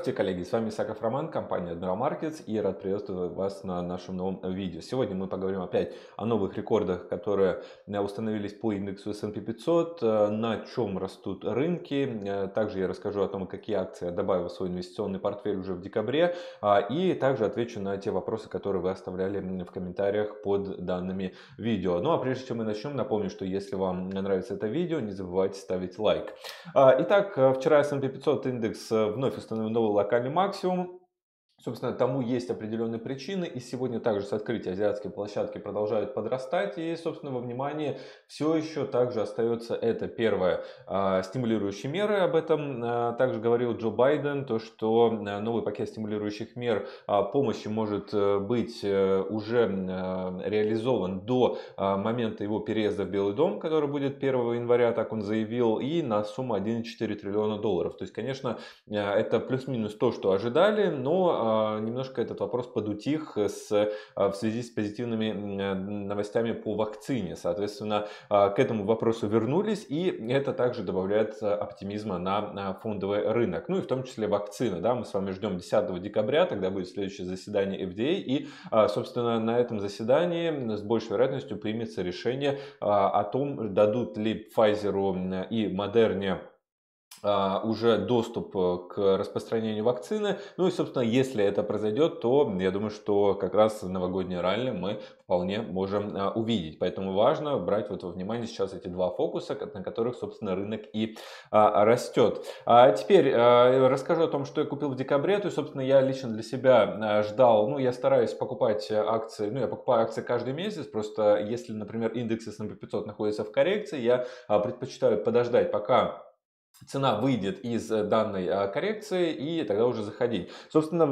Здравствуйте, коллеги! С вами Исаков Роман, компания Admiral Markets, и рад приветствовать вас на нашем новом видео. Сегодня мы поговорим опять о новых рекордах, которые установились по индексу S&P 500, на чем растут рынки. Также я расскажу о том, какие акции я добавил в свой инвестиционный портфель уже в декабре. И также отвечу на те вопросы, которые вы оставляли в комментариях под данными видео. Ну а прежде чем мы начнем, напомню, что если вам нравится это видео, не забывайте ставить лайк. Итак, вчера S&P 500 индекс вновь установил новый локальный максимум. Собственно, тому есть определенные причины, и сегодня также с открытия азиатские площадки продолжают подрастать, и, собственно, во внимании все еще также остается это первое, стимулирующие меры, об этом также говорил Джо Байден, то, что новый пакет стимулирующих мер помощи может быть уже реализован до момента его переезда в Белый дом, который будет 1 января, так он заявил, и на сумму 1,4 триллиона долларов. То есть, конечно, это плюс-минус то, что ожидали, но немножко этот вопрос подутих в связи с позитивными новостями по вакцине. Соответственно, к этому вопросу вернулись, и это также добавляет оптимизма на фондовый рынок. Ну и в том числе вакцина. Да? Мы с вами ждем 10 декабря, тогда будет следующее заседание FDA, и, собственно, на этом заседании с большей вероятностью примется решение о том, дадут ли Pfizer и Moderna уже доступ к распространению вакцины. Ну и, собственно, если это произойдет, то я думаю, что как раз новогоднее ралли мы вполне можем увидеть. Поэтому важно брать вот во внимание сейчас эти два фокуса, на которых, собственно, рынок и растет. Теперь расскажу о том, что я купил в декабре. То есть, собственно, я лично для себя ждал, ну, я стараюсь покупать акции, ну, я покупаю акции каждый месяц. Просто если, например, индекс S&P 500 находится в коррекции, я предпочитаю подождать, пока цена выйдет из данной коррекции, и тогда уже заходить. Собственно,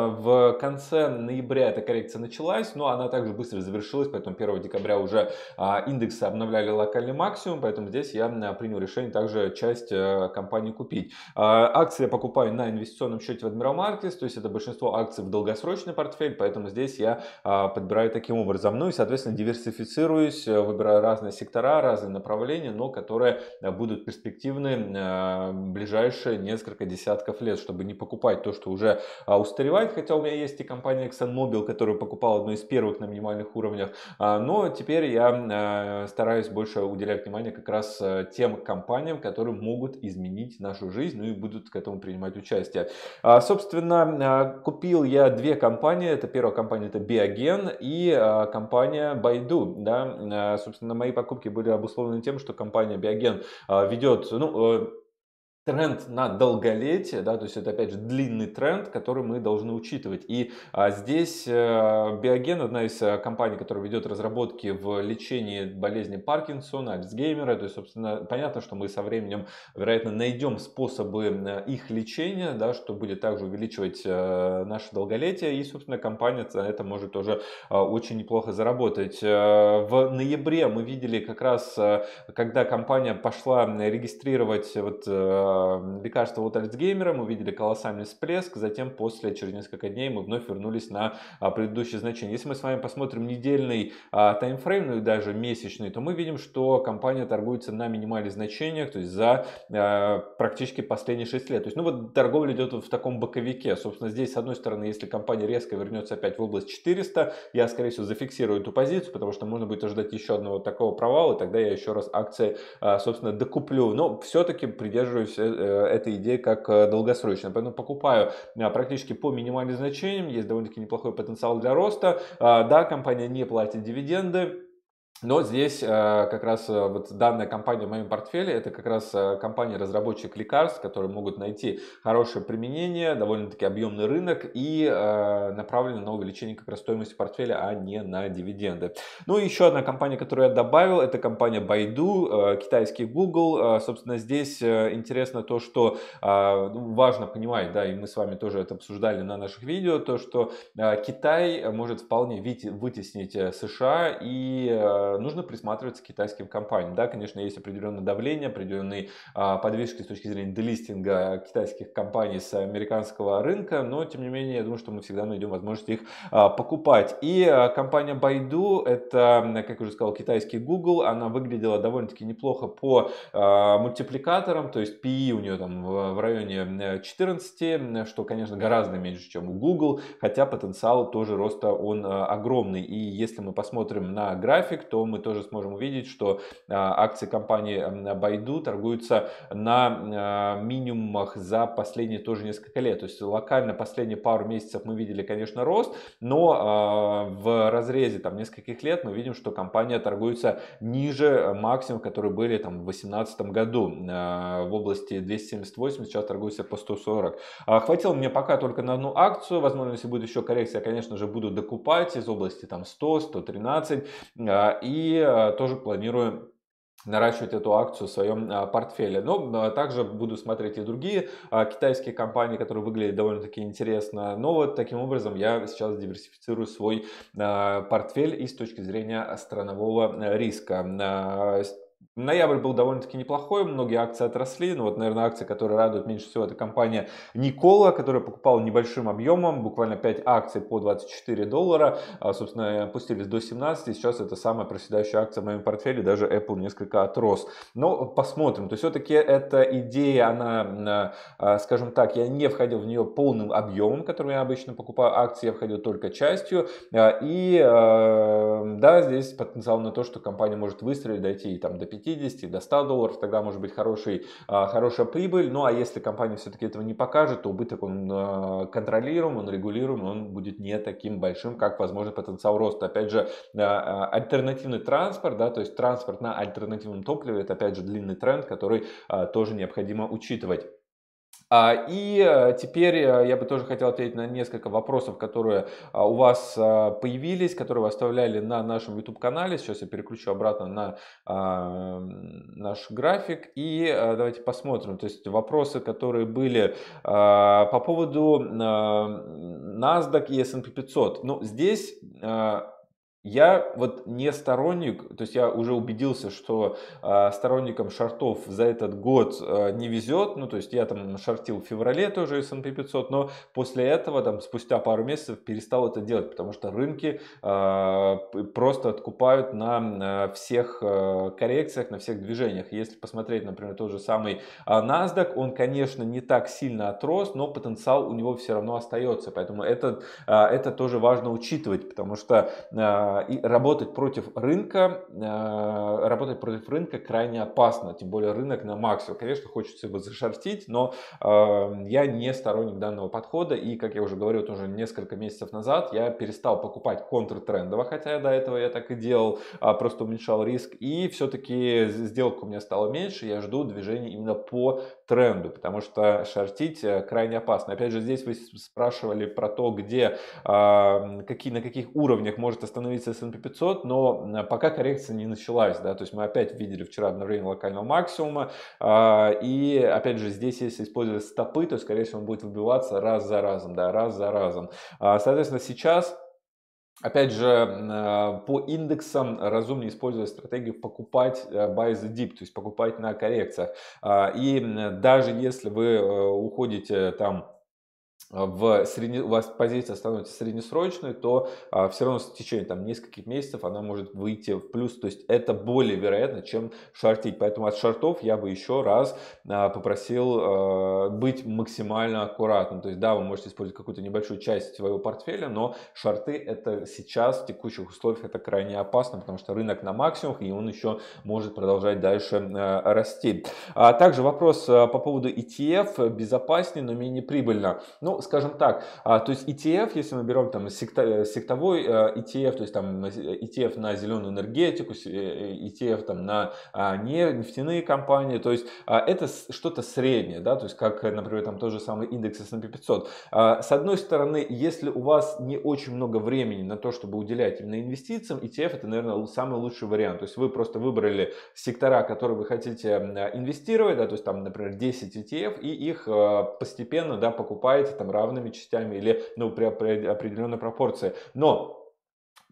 в конце ноября эта коррекция началась, но она также быстро завершилась, поэтому 1 декабря уже индексы обновляли локальный максимум, поэтому здесь я принял решение также часть компаний купить. Акции я покупаю на инвестиционном счете в Admiral Markets, то есть это большинство акций в долгосрочный портфель, поэтому здесь я подбираю таким образом. Ну и, соответственно, диверсифицируюсь, выбираю разные сектора, разные направления, но которые будут перспективны ближайшие несколько десятков лет, чтобы не покупать то, что уже устаревает, хотя у меня есть и компания ExxonMobil, которую покупал одной из первых на минимальных уровнях, но теперь я стараюсь больше уделять внимание как раз тем компаниям, которые могут изменить нашу жизнь, ну и будут к этому принимать участие. Собственно, купил я две компании, это первая компания, это Biogen, и компания Baidu, да, собственно, мои покупки были обусловлены тем, что компания Biogen ведет, ну, тренд на долголетие, да, то есть это опять же длинный тренд, который мы должны учитывать. И здесь Biogen, одна из компаний, которая ведет разработки в лечении болезни Паркинсона, Альцгеймера, то есть, собственно, понятно, что мы со временем, вероятно, найдем способы их лечения, да, что будет также увеличивать наше долголетие, и, собственно, компания на это может тоже очень неплохо заработать. В ноябре мы видели как раз, когда компания пошла регистрировать вот лекарства от Альцгеймера, мы видели колоссальный всплеск, затем через несколько дней мы вновь вернулись на предыдущее значение. Если мы с вами посмотрим недельный таймфрейм, ну и даже месячный, то мы видим, что компания торгуется на минимальных значениях, то есть за практически последние 6 лет. То есть, ну вот торговля идет в таком боковике. Собственно, здесь, с одной стороны, если компания резко вернется опять в область 400, я, скорее всего, зафиксирую эту позицию, потому что можно будет ожидать еще одного такого провала, и тогда я еще раз акции, собственно, докуплю. Но все-таки придерживаюсь этой идеи как долгосрочно. Поэтому покупаю практически по минимальным значениям. Есть довольно-таки неплохой потенциал для роста. Да, компания не платит дивиденды. Но здесь как раз вот данная компания в моем портфеле, это как раз компания-разработчик лекарств, которые могут найти хорошее применение, довольно-таки объемный рынок и направлена на увеличение как раз стоимости портфеля, а не на дивиденды. Ну и еще одна компания, которую я добавил, это компания Baidu, китайский Google. Собственно, здесь интересно то, что важно понимать, да, и мы с вами тоже это обсуждали на наших видео, то, что Китай может вполне вытеснить США, и нужно присматриваться к китайским компаниям. Да, конечно, есть определенное давление, определенные подвижки с точки зрения делистинга китайских компаний с американского рынка, но тем не менее, я думаю, что мы всегда найдем возможность их покупать. И компания Baidu, это, как уже сказал, китайский Google, она выглядела довольно-таки неплохо по мультипликаторам, то есть PE у нее там в районе 14, что, конечно, гораздо меньше, чем у Google, хотя потенциал тоже роста он огромный. И если мы посмотрим на график, то мы тоже сможем увидеть, что акции компании Baidu торгуются на минимумах за последние тоже несколько лет. То есть локально последние пару месяцев мы видели, конечно, рост, но в разрезе там нескольких лет мы видим, что компания торгуется ниже максимум, которые были там в 2018 году в области 278, сейчас торгуется по 140. Хватило мне пока только на одну акцию, возможно, если будет еще коррекция, я, конечно же, буду докупать из области там 100, 113 и тоже планирую наращивать эту акцию в своем портфеле. Но также буду смотреть и другие китайские компании, которые выглядят довольно-таки интересно. Но вот таким образом я сейчас диверсифицирую свой портфель и с точки зрения странового риска. Ноябрь был довольно-таки неплохой, многие акции отросли, но вот, наверное, акция, которая радует меньше всего, это компания Nikola, которая покупала небольшим объемом, буквально 5 акций по $24, собственно, опустились до 17, и сейчас это самая проседающая акция в моем портфеле, даже Apple несколько отрос. Но посмотрим, то есть все-таки эта идея, она, скажем так, я не входил в нее полным объемом, которым я обычно покупаю акции, я входил только частью, и да, здесь потенциал на то, что компания может выстрелить, дойти там до 50, до $100, тогда может быть хорошая прибыль. Ну а если компания все-таки этого не покажет, то убыток он контролируем, он регулируем, он будет не таким большим, как возможно потенциал роста. Опять же, альтернативный транспорт, да, то есть транспорт на альтернативном топливе, это опять же длинный тренд, который тоже необходимо учитывать. И теперь я бы тоже хотел ответить на несколько вопросов, которые у вас появились, которые вы оставляли на нашем YouTube-канале. Сейчас я переключу обратно на наш график и давайте посмотрим. То есть вопросы, которые были по поводу NASDAQ и S&P 500. Ну, здесь... Я вот не сторонник, то есть я уже убедился, что сторонникам шортов за этот год не везет, ну то есть я там шортил в феврале тоже S&P 500, но после этого, там спустя пару месяцев перестал это делать, потому что рынки просто откупают на всех коррекциях, на всех движениях. Если посмотреть, например, тот же самый NASDAQ, он, конечно, не так сильно отрос, но потенциал у него все равно остается, поэтому это тоже важно учитывать, потому что и работать против рынка крайне опасно, тем более рынок на максимум. Конечно, хочется его зашортить, но я не сторонник данного подхода, и, как я уже говорил, тоже несколько месяцев назад я перестал покупать контртрендово, хотя до этого я так и делал, просто уменьшал риск, и все-таки сделка у меня стала меньше, я жду движения именно по тренду, потому что шортить крайне опасно. Опять же, здесь вы спрашивали про то, где, на каких уровнях может остановиться S&P 500, но пока коррекция не началась, да, то есть мы опять видели вчера обновление локального максимума, и опять же здесь, если использовать стопы, то скорее всего он будет выбиваться раз за разом, да, раз за разом. Соответственно, сейчас опять же, по индексам разумнее использовать стратегию покупать buy the dip, то есть покупать на коррекциях. И даже если вы уходите там у вас позиция становится среднесрочной, то все равно в течение там нескольких месяцев она может выйти в плюс, то есть это более вероятно, чем шортить. Поэтому от шортов я бы еще раз попросил быть максимально аккуратным. То есть да, вы можете использовать какую-то небольшую часть своего портфеля, но шорты это сейчас в текущих условиях это крайне опасно, потому что рынок на максимумах и он еще может продолжать дальше расти. Также вопрос по поводу ETF, безопаснее, но менее прибыльно. Ну, скажем так, то есть ETF, если мы берем там сектовой ETF, то есть там ETF на зеленую энергетику, ETF там на нефтяные компании, то есть это что-то среднее, да, то есть как, например, там тот же самый индекс S&P 500. С одной стороны, если у вас не очень много времени на то, чтобы уделять именно инвестициям, ETF это, наверное, самый лучший вариант. То есть вы просто выбрали сектора, которые вы хотите инвестировать, да, то есть там, например, 10 ETF, и их постепенно, да, покупаете там равными частями или, ну, при определенной пропорции. Но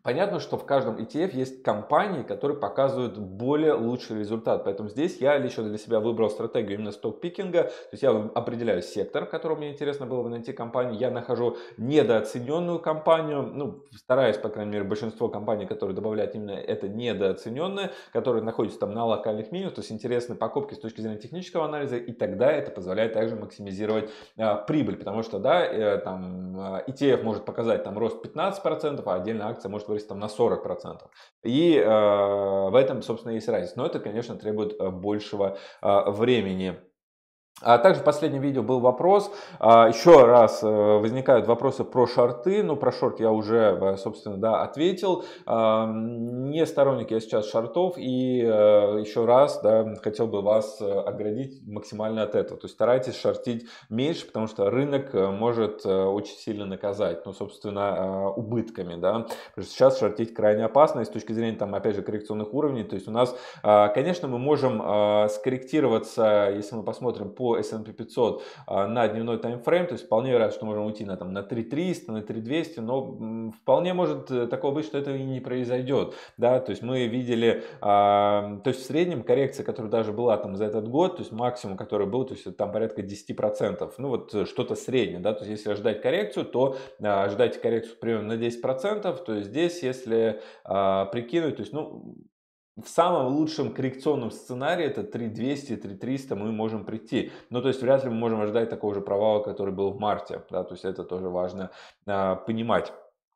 Понятно, что в каждом ETF есть компании, которые показывают более лучший результат. Поэтому здесь я лично для себя выбрал стратегию именно сток-пикинга. То есть я определяю сектор, в котором мне интересно было бы найти компанию. Я нахожу недооцененную компанию. Ну, стараюсь, по крайней мере, большинство компаний, которые добавляют именно это недооцененные, которые находятся там на локальных минимумах. То есть интересны покупки с точки зрения технического анализа. И тогда это позволяет также максимизировать прибыль. Потому что, да, ETF может показать там рост 15%, а отдельная акция может вырасти там на 40%. И в этом, собственно, есть разница. Но это, конечно, требует большего времени. А также в последнем видео был вопрос, еще раз возникают вопросы про шорты, но про шорт я уже, собственно, да, ответил. Не сторонник я сейчас шортов, и еще раз, да, хотел бы вас оградить максимально от этого. То есть старайтесь шортить меньше, потому что рынок может очень сильно наказать, ну, собственно, убытками, да. Потому что сейчас шортить крайне опасно, и с точки зрения, там, опять же, коррекционных уровней. То есть у нас, конечно, мы можем скорректироваться, если мы посмотрим по S&P 500 на дневной таймфрейм, то есть вполне вероятно, что можем уйти на 3300, на 3200, но вполне может такое быть, что это и не произойдет, да, то есть мы видели, то есть в среднем коррекция, которая даже была там за этот год, то есть максимум, который был, то есть там порядка 10%, ну вот что-то среднее, да, то есть если ждать коррекцию, то ждайте коррекцию примерно на 10%, то есть здесь, если прикинуть, то есть, ну, в самом лучшем коррекционном сценарии это 3200, 3300 мы можем прийти. Ну, то есть вряд ли мы можем ожидать такого же провала, который был в марте. Да, то есть это тоже важно понимать.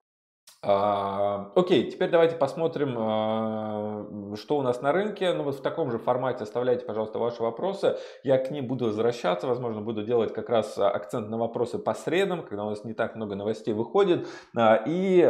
Окей, теперь давайте посмотрим, что у нас на рынке. Ну вот в таком же формате оставляйте, пожалуйста, ваши вопросы. Я к ним буду возвращаться, возможно, буду делать как раз акцент на вопросы по средам, когда у нас не так много новостей выходит. И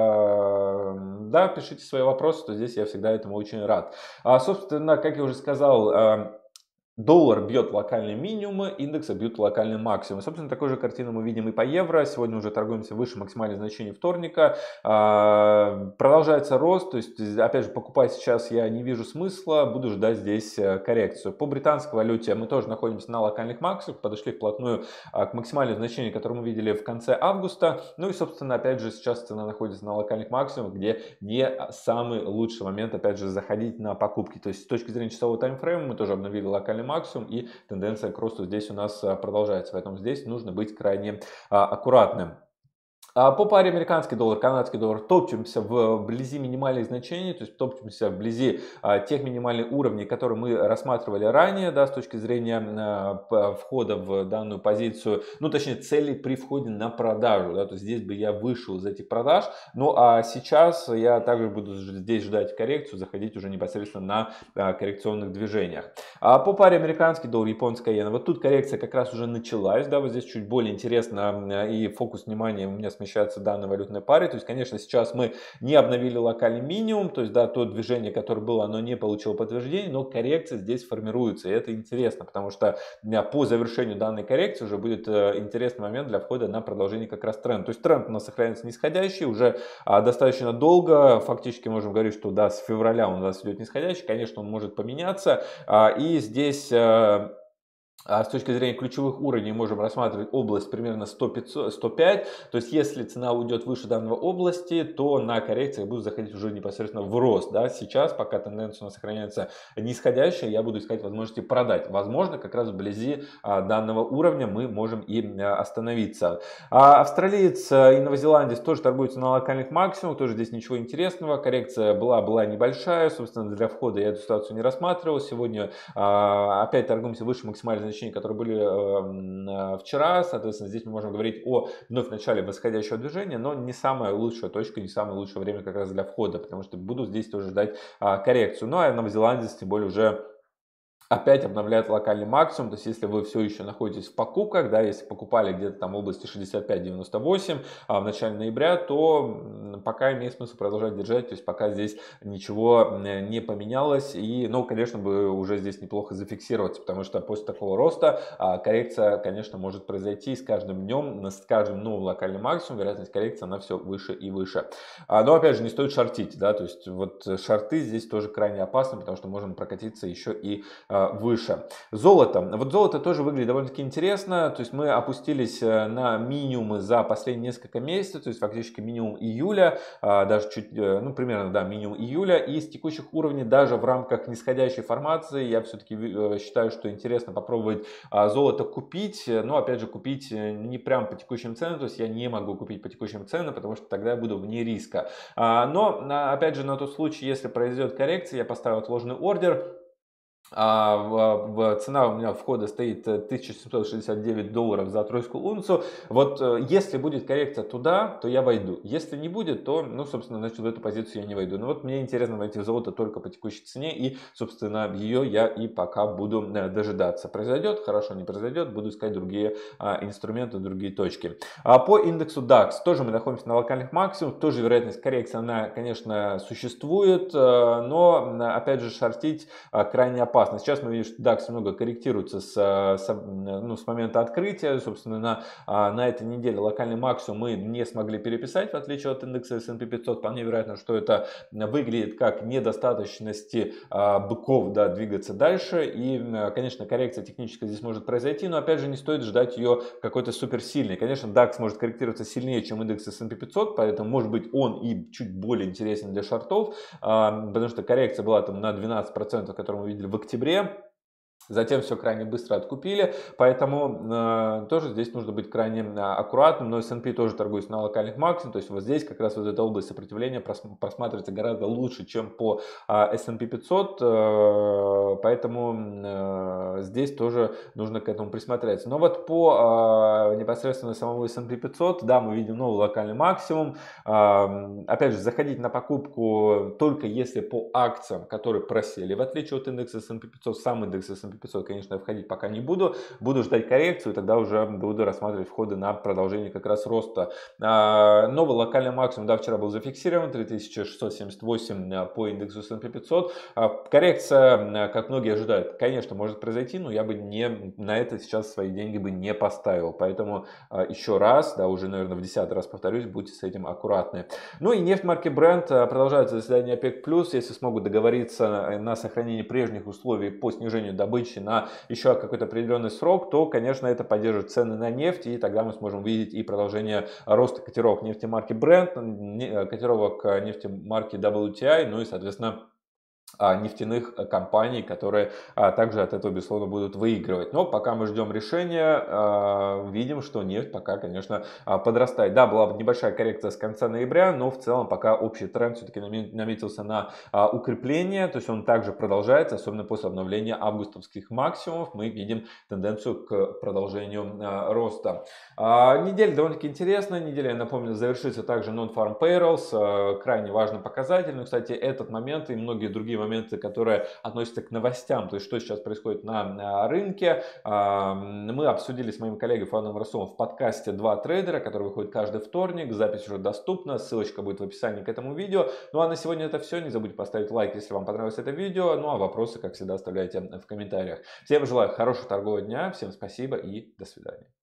да, пишите свои вопросы, то здесь я всегда этому очень рад. Собственно, как я уже сказал, доллар бьет локальные минимумы, индексы бьют локальные максимумы. Собственно, такую же картину мы видим и по евро. Сегодня уже торгуемся выше максимальных значений вторника. Продолжается рост, то есть, опять же, покупать сейчас я не вижу смысла, буду ждать здесь коррекцию. По британской валюте мы тоже находимся на локальных максимумах, подошли вплотную к максимальным значениям, которые мы видели в конце августа. Ну и, собственно, опять же, сейчас цена находится на локальных максимумах, где не самый лучший момент, опять же, заходить на покупки. То есть, с точки зрения часового таймфрейма мы тоже обновили локальный максимум, и тенденция к росту здесь у нас продолжается. Поэтому здесь нужно быть крайне аккуратным. По паре американский доллар, канадский доллар топчемся вблизи минимальных значений, то есть топчемся вблизи тех минимальных уровней, которые мы рассматривали ранее, да, с точки зрения входа в данную позицию, ну точнее цели при входе на продажу, да, то есть здесь бы я вышел из этих продаж, ну а сейчас я также буду здесь ждать коррекцию, заходить уже непосредственно на коррекционных движениях. По паре американский доллар, японская иена, вот тут коррекция как раз уже началась, да, вот здесь чуть более интересно и фокус внимания у меня смещается данной валютной паре. То есть, конечно, сейчас мы не обновили локальный минимум, то есть, да, то движение, которое было, оно не получило подтверждения, но коррекция здесь формируется. И это интересно, потому что по завершению данной коррекции уже будет интересный момент для входа на продолжение как раз тренда. То есть, тренд у нас сохраняется нисходящий уже достаточно долго. Фактически можем говорить, что да, с февраля он у нас идет нисходящий. Конечно, он может поменяться. И здесь... с точки зрения ключевых уровней можем рассматривать область примерно 100-500, 105. То есть, если цена уйдет выше данного области, то на коррекциях буду заходить уже непосредственно в рост. Да? Сейчас, пока тенденция у нас сохраняется нисходящая, я буду искать возможности продать. Возможно, как раз вблизи данного уровня мы можем и остановиться. Австралиец и новозеландец тоже торгуются на локальных максимумах. Тоже здесь ничего интересного. Коррекция была небольшая. Собственно, для входа я эту ситуацию не рассматривал. Сегодня опять торгуемся выше максимальных значений, которые были вчера. Соответственно, здесь мы можем говорить о вновь начале восходящего движения, но не самая лучшая точка, не самое лучшее время как раз для входа, потому что буду здесь тоже ждать коррекцию. Ну а новозеландец тем более уже опять обновляет локальный максимум, то есть если вы все еще находитесь в покупках, да, если покупали где-то там в области 65-98 в начале ноября, то пока имеет смысл продолжать держать, то есть пока здесь ничего не поменялось, и, ну, конечно, бы уже здесь неплохо зафиксироваться, потому что после такого роста коррекция, конечно, может произойти, и с каждым днем, с каждым новым локальным максимумом вероятность коррекции, она все выше и выше. Но, опять же, не стоит шортить, да, то есть вот шорты здесь тоже крайне опасны, потому что можем прокатиться еще и выше. Золото. Вот золото тоже выглядит довольно-таки интересно. То есть мы опустились на минимумы за последние несколько месяцев, то есть фактически минимум июля, даже чуть, ну примерно, да, минимум июля. И с текущих уровней даже в рамках нисходящей формации я все-таки считаю, что интересно попробовать золото купить. Но опять же купить не прям по текущим ценам, то есть я не могу купить по текущим ценам, потому что тогда я буду вне риска. Но опять же на тот случай, если произойдет коррекция, я поставил отложенный ордер. Цена у меня входа стоит $1769 за тройскую унцию. Вот если будет коррекция туда, то я войду. Если не будет, то, ну, собственно, значит, в эту позицию я не войду. Но вот мне интересно войти в золото только по текущей цене. И, собственно, ее я и пока буду дожидаться. Произойдет, хорошо, не произойдет, буду искать другие инструменты, другие точки. По индексу DAX тоже мы находимся на локальных максимумах. Тоже вероятность коррекции, она, конечно, существует. Но, опять же, шортить крайне опасно. Сейчас мы видим, что DAX немного корректируется с момента открытия. Собственно, на этой неделе локальный максимум мы не смогли переписать, в отличие от индекса S&P 500. Вполне вероятно, что это выглядит как недостаточности быков, да, двигаться дальше. И, конечно, коррекция техническая здесь может произойти, но, опять же, не стоит ждать ее какой-то суперсильной. Конечно, DAX может корректироваться сильнее, чем индекс S&P 500, поэтому, может быть, он и чуть более интересен для шортов, потому что коррекция была там на 12%, которую мы видели в октябре. Затем все крайне быстро откупили, поэтому тоже здесь нужно быть крайне аккуратным. Но S&P тоже торгуется на локальных максимумах, то есть вот здесь как раз вот эта область сопротивления просматривается гораздо лучше, чем по S&P 500, поэтому здесь тоже нужно к этому присмотреться. Но вот по непосредственно самому S&P 500, да, мы видим новый локальный максимум. Опять же, заходить на покупку только если по акциям, которые просели, в отличие от индекса S&P 500, сам индекс S&P 500, конечно, я входить пока не буду. Буду ждать коррекцию, и тогда уже буду рассматривать входы на продолжение как раз роста. Новый локальный максимум, да, вчера был зафиксирован, 3678 по индексу S&P 500. Коррекция, как многие ожидают, конечно, может произойти, но я бы на это сейчас свои деньги бы не поставил. Поэтому еще раз, да, уже, наверное, в 10-й раз повторюсь, будьте с этим аккуратны. Ну и нефть марки Brent, продолжается заседание ОПЕК+, если смогут договориться на сохранение прежних условий по снижению добычи на еще какой-то определенный срок, то, конечно, это поддержит цены на нефть, и тогда мы сможем увидеть и продолжение роста котировок нефти марки Brent, котировок нефти марки WTI, ну и, соответственно, нефтяных компаний, которые также от этого, безусловно, будут выигрывать. Но пока мы ждем решения, видим, что нефть пока, конечно, подрастает. Да, была небольшая коррекция с конца ноября, но в целом пока общий тренд все-таки наметился на укрепление, то есть он также продолжается, особенно после обновления августовских максимумов. Мы видим тенденцию к продолжению роста. Неделя довольно-таки интересная. Неделя, я напомню, завершится также Non-Farm Payrolls, крайне важный показатель. Но, кстати, этот момент и многие другие моменты, которые относятся к новостям, то есть что сейчас происходит на рынке, мы обсудили с моим коллегой Фаном Расулом в подкасте «Два трейдера», который выходит каждый вторник. Запись уже доступна, ссылочка будет в описании к этому видео. Ну а на сегодня это все. Не забудьте поставить лайк, если вам понравилось это видео. Ну а вопросы, как всегда, оставляйте в комментариях. Всем желаю хорошего торгового дня, всем спасибо и до свидания.